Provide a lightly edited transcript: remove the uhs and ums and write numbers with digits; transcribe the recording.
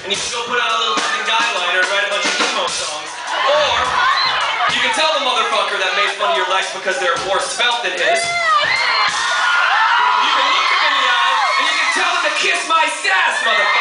and you can go put out a little fucking guideliner and write a bunch of emo songs. Or you can tell the motherfucker that made fun of your legs because they're more svelte than his. You can look him in the eye and you can tell him to kiss my sass, motherfucker.